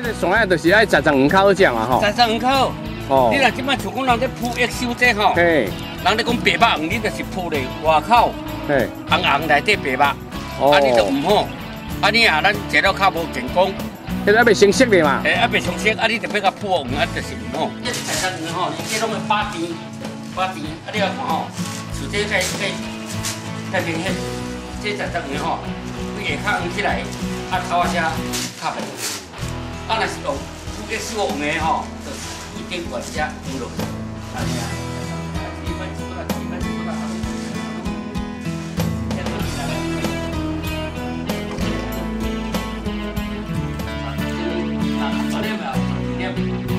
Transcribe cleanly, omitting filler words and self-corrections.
这上海就是爱十黄口这样啊吼。 十黄口。 哦。 你若即摆像讲人咧铺益修这吼， 嘿。 人咧讲白肉黄，你就是铺咧外口， 嘿， 红红内底白肉，啊你就唔好，啊你啊咱食了较无健康。 迄还未成熟咧嘛？ 还未成熟，啊你就要甲铺黄，啊就是唔好。这十黄吼，伊这拢会把甜，啊你要看吼，像这个明显，这十黄吼，规个较黄起来，啊头仔较白。啊若是用铺益修黄的吼，就一点管只丢落去，安尼啊。Hãy subscribe cho kênh Ghiền Mì Gõ để không bỏ lỡ những video hấp dẫn